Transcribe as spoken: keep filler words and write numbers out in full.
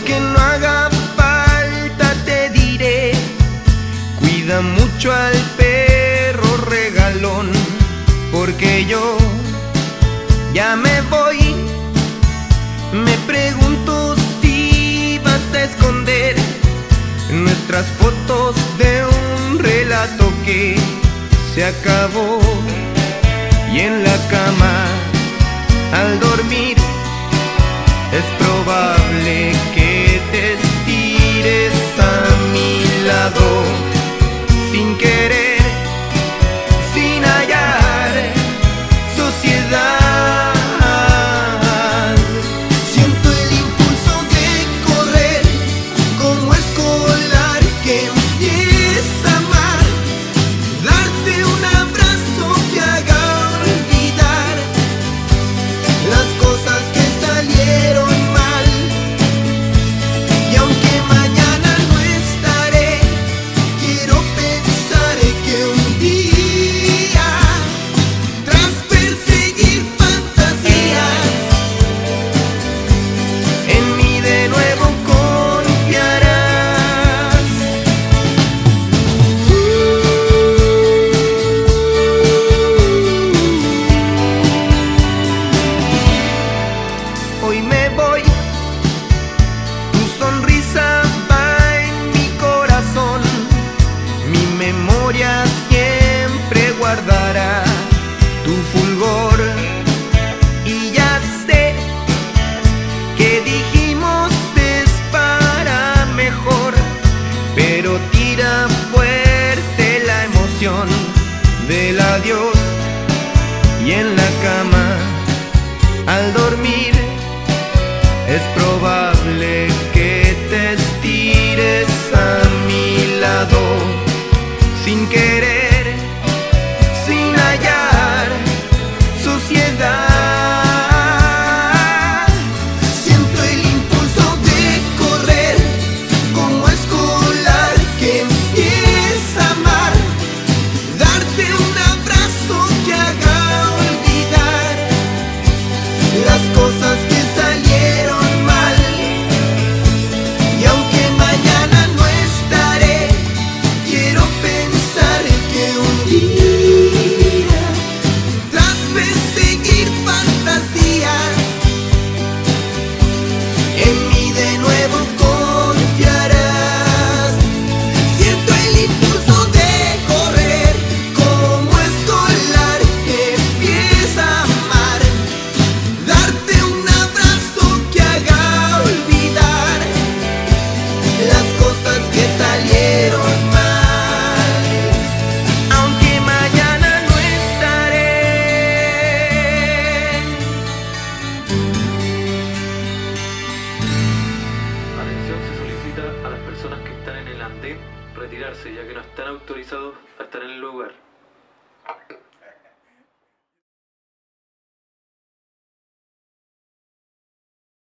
aunque no haga falta te diré, cuida mucho al perro regalón, porque yo ya me voy. Me pregunto si vas a esconder nuestras fotos de un relato que se acabó. Y en la cama, al dormir, es probable que te estires a mi lado, sin querer, sin hallar sociedad. Siento el impulso de correr como escolar que empieza a amar, darte un abrazo que haga olvidar las cosas que salieron mal. Y aunque mañana no estaré, quiero pensar que un día, tras perseguir fantasías, en mí de nuevo confiarás. Hoy me voy, tu sonrisa va en mi corazón, mi memoria siempre guardará tu fulgor. Y ya sé que dijimos es para mejor, pero tira fuerte la emoción del adiós. Y en la cama, al dormir, es probable que te estires a mi lado, sin querer, sin hallar sociedad. Siento el impulso de correr como escolar que empieza a amar, darte un abrazo que haga olvidar las cosas que salieron mal. Y aunque mañana no estaré, quiero pensar que un día, tras perseguir fantasías, en mí de nuevo confiarás. Siento el impulso de correr como escolar que empieza a amar, darte un abrazo que haga olvidar las cosas que salieron mal. Aunque mañana no estaré. Atención, se solicita a las personas que están en el andén retirarse, ya que no están autorizados a estar en el lugar.